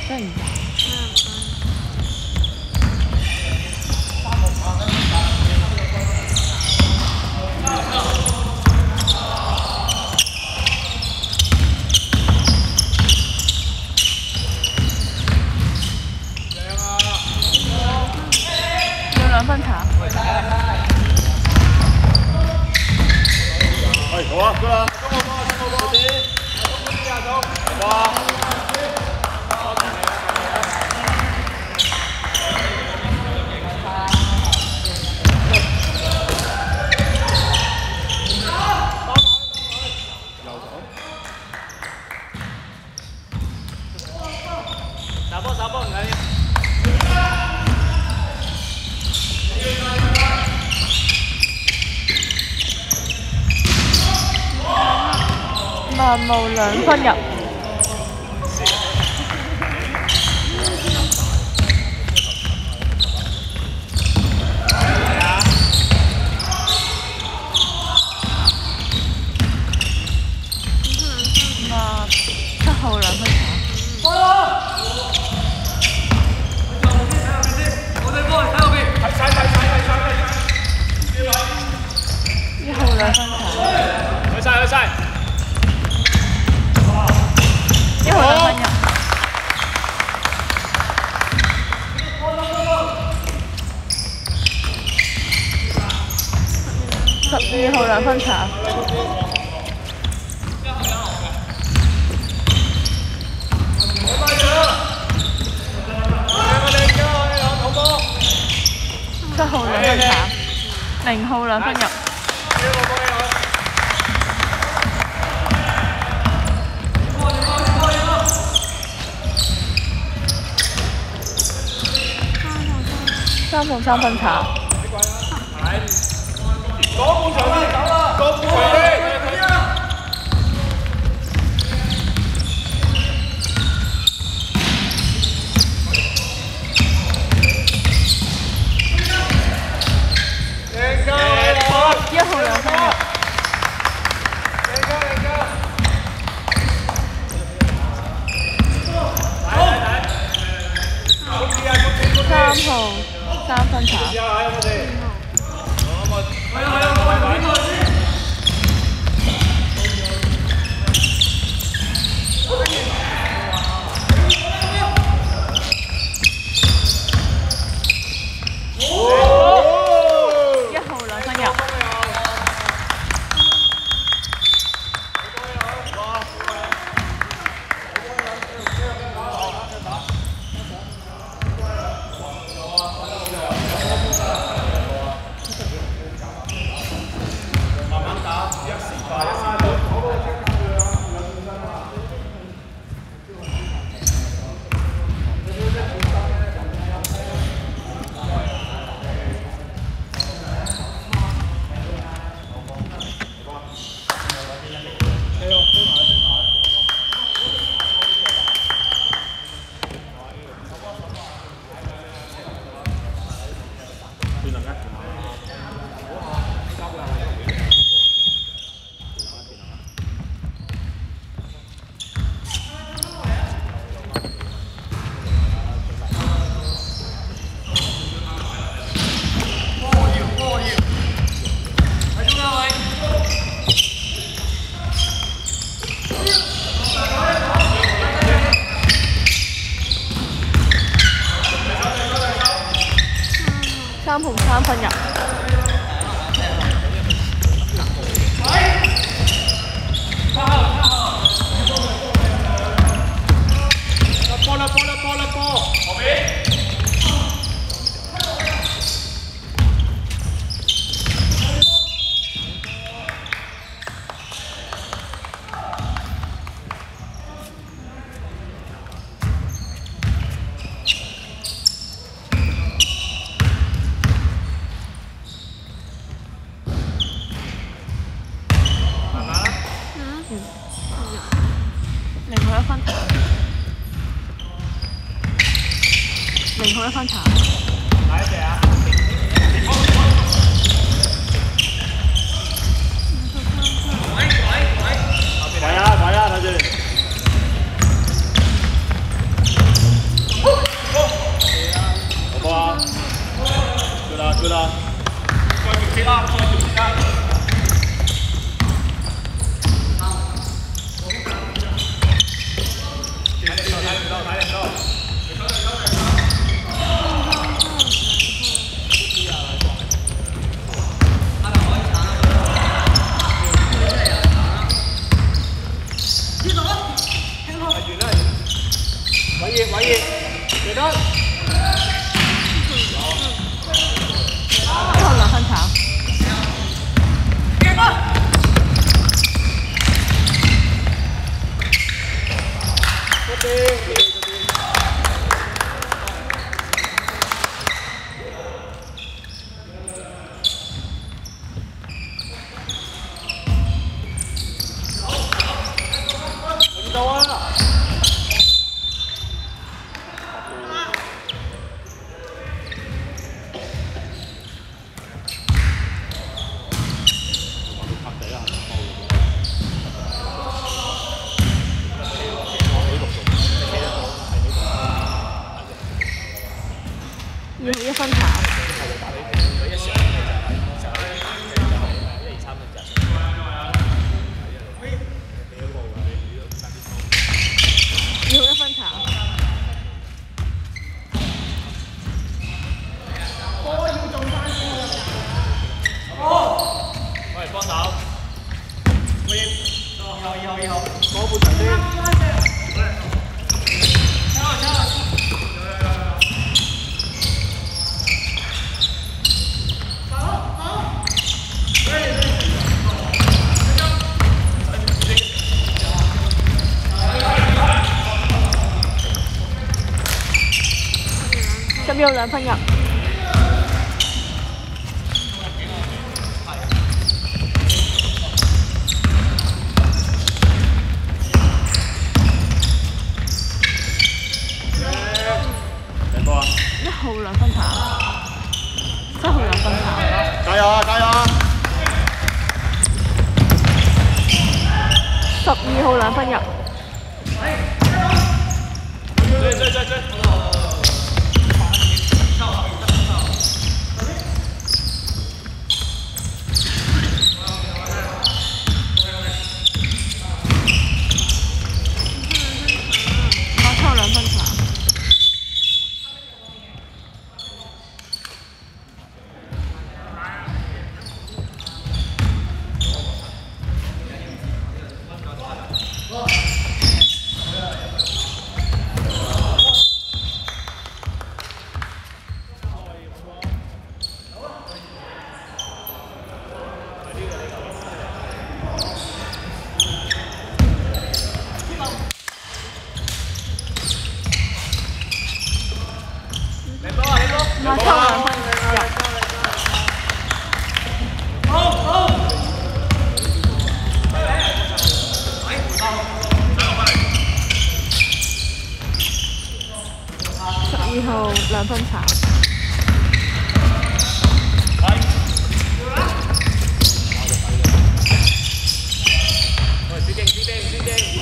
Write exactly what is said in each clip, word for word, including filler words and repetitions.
真係要兩分茶。 哎，好啊，哥啊，中我中我中我中啲，中啲啊中，哇！ 打波打波唔緊要。 萬無兩分入。萬七號兩分茶。 一號兩分茶， 去晒去晒， 一號兩分入，十二號兩分茶，七號兩分茶，零號兩分入。 三號三分茶。 嗰半場先走啦，嗰半場先。贏夠一號兩分入。 贏夠贏夠。睇睇睇。公司啊公司公司。 三號。 三分茶。一號兩分入。三號三分入。 波啦波啦波啦波，後邊。 零號一分茶，零號一分茶。 哪一隻啊？睇啊睇啊睇住。 玩嘢玩嘢，記得。 最後兩分場。 嗰邊。揾到啊！ 要一分場。要一分場。 波要中翻先得㗎。哦，喂，幫手。喂，以後以後以後，攞半場先。 十秒兩分入。 幾多啊？ 一號兩分場，七號兩分場。 加油啊！加油啊！ 十二號兩分入。 追追追追！ 馬抽兩分入。 好好。 十二號兩分場。 喂，指定指定指定。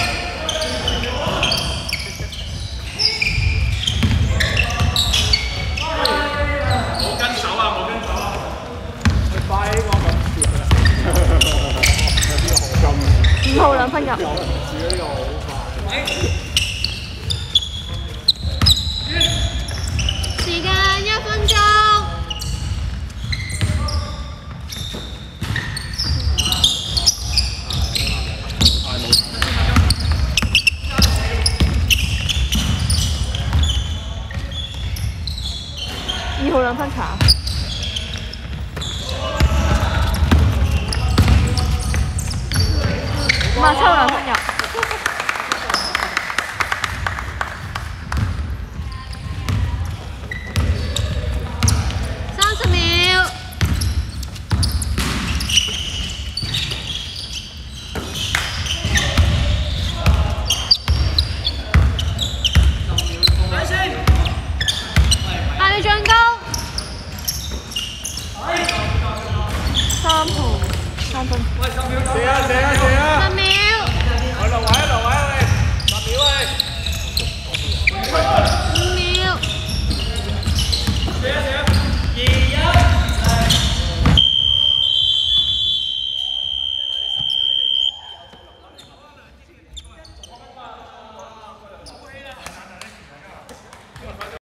五號兩分入。 時間一分鐘。 二號兩分場。馬抽兩分入。